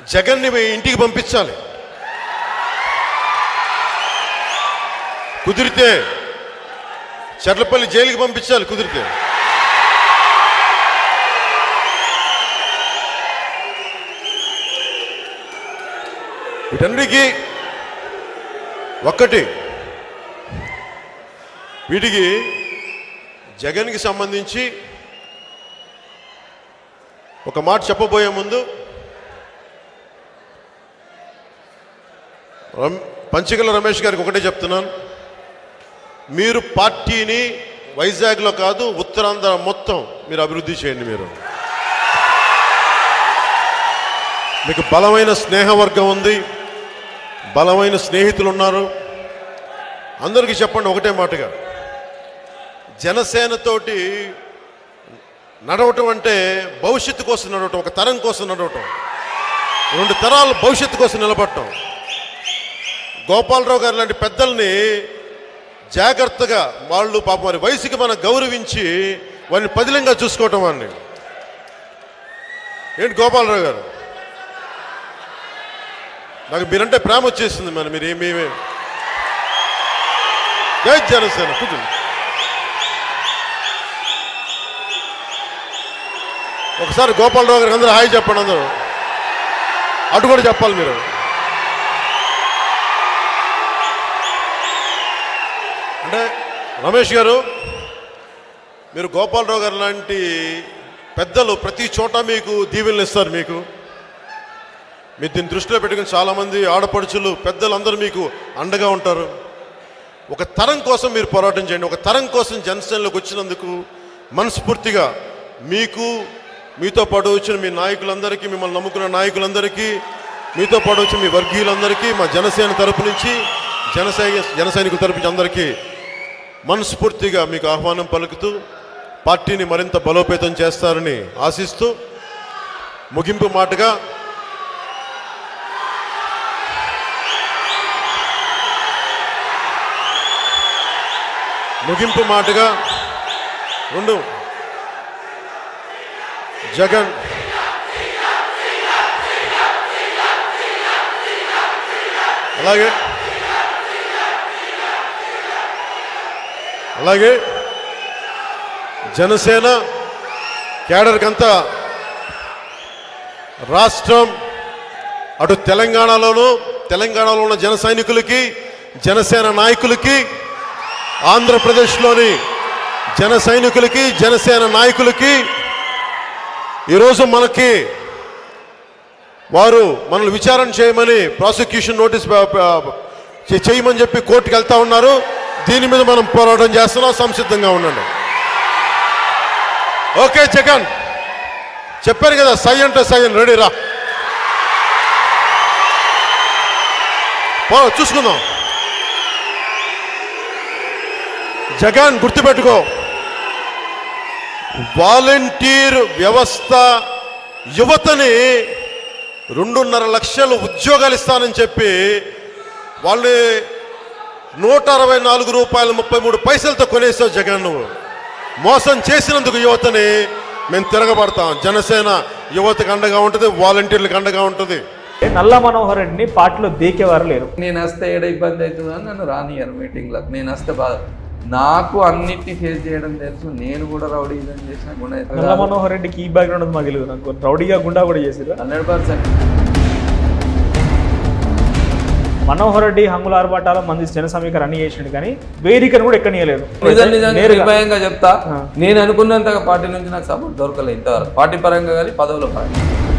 జగన్ని ఇంటికి పంపించాలి, కుదిరితే చర్లపల్లి జైలుకి పంపించాలి కుదిరితే. వీటన్నిటికీ ఒక్కటి, వీటికి జగన్కి సంబంధించి ఒక మాట చెప్పబోయే ముందు పంచకల రమేష్ గారికి ఒకటే చెప్తున్నాను. మీరు పార్టీని వైజాగ్లో కాదు ఉత్తరాంధ్ర మొత్తం మీరు అభివృద్ధి చేయండి. మీకు బలమైన స్నేహవర్గం ఉంది, బలమైన స్నేహితులు ఉన్నారు. అందరికీ చెప్పండి ఒకటే మాటగా, జనసేనతోటి నడవటం అంటే భవిష్యత్తు కోసం నడవటం, ఒక తరం కోసం నడవటం, 2 తరాల భవిష్యత్తు కోసం నిలబడటం. గోపాలరావు గారు లాంటి పెద్దల్ని జాగ్రత్తగా వాళ్ళు పాపం వారి వయసుకి మనం గౌరవించి వారిని పదిలంగా చూసుకోవటం అని. ఏంటి గోపాలరావు గారు, నాకు మీరంటే ప్రేమ వచ్చేసింది. మరి మీరు ఏమేమి జై జనసేన కూర్చోండి. ఒకసారి గోపాలరావు గారికి అందరూ హాయ్ చెప్పండి. అందరూ అటు కూడా చెప్పాలి మీరు. అంటే రమేష్ గారు, మీరు గోపాలరావు గారు లాంటి పెద్దలు ప్రతి చోట మీకు దీవెనలు ఇస్తారు. మీరు దీన్ని దృష్టిలో పెట్టుకుని చాలామంది ఆడపడుచులు పెద్దలు అందరూ మీకు అండగా ఉంటారు. ఒక తరం కోసం మీరు పోరాటం చేయండి. ఒక తరం కోసం జనసేనలోకి వచ్చినందుకు మనస్ఫూర్తిగా మీకు, మీతో పాటు వచ్చిన మీ నాయకులందరికీ, మిమ్మల్ని నమ్ముకున్న నాయకులందరికీ, మీతో పాటు వచ్చిన మీ వర్గీయులందరికీ, మా జనసేన తరపు నుంచి, జన సైనికుల తరపు నుంచి అందరికీ మనస్ఫూర్తిగా మీకు ఆహ్వానం పలుకుతూ పార్టీని మరింత బలోపేతం చేస్తారని ఆశిస్తూ ముగింపు మాటగా రెండు జగన్ అలాగే జనసేన క్యాడర్కంతా రాష్ట్రం, అటు తెలంగాణలో ఉన్న జన సైనికులకి, జనసేన నాయకులకి, ఆంధ్రప్రదేశ్లోని జన సైనికులకి, జనసేన నాయకులకి ఈరోజు వారు మనల్ని విచారణ చేయమని ప్రాసిక్యూషన్ నోటీస్ చేయమని చెప్పి కోర్టుకు వెళ్తా ఉన్నారు. దీని మీద మనం పోరాటం చేస్తున్నాం, సంసిద్ధంగా ఉండండి. ఓకే జగన్ చెప్పారు కదా, సై అంటే సై అని, రెడీ రా, చూసుకుందాం. జగన్ గుర్తుపెట్టుకో, వాలంటీర్ వ్యవస్థ యువతని 2.5 లక్షలు ఉద్యోగాలు ఇస్తానని చెప్పి వాళ్ళని 164 రూపాయలు 33 పైసలతో కొనేసావు జగన్. నువ్వు మోసం చేసినందుకు యువతని మేము తిరగబడతాం. జనసేన యువతకు అండగా ఉంటుంది, వాలంటీర్లకు అండగా ఉంటుంది. నల్ల మనోహర్ రెడ్డిని పార్టీలో దేకేవారు లేరు. నేను వస్తే ఏడ ఇబ్బంది అవుతుందని నన్ను రానియరు మీటింగ్లకు. నేను వస్తే బాధ, నాకు అన్నిటిని ఫేస్ చేయడం తెలుసు. నేను కూడా రౌడీజం చేసిన గుణ. నల్ల మనోహర్ రెడ్డికి ఈ బ్యాక్గ్రౌండ్ మాకు తెలియదు. నాకు రౌడీగా గుండా కూడా చేశారు 100%. మనోహర్ రెడ్డి హంగుల ఆర్భాటాల మంది జన సమీకరణ అన్ని చేసిండు, కానీ వేదికను కూడా ఎక్కనియలేదు. నిర్భయంగా చెప్తా, నేను అనుకున్నంతగా పార్టీ నుంచి నాకు సపోర్ట్ దొరకలేదు ఇంతవరకు, పార్టీ పరంగా కానీ పదవుల పరంగా.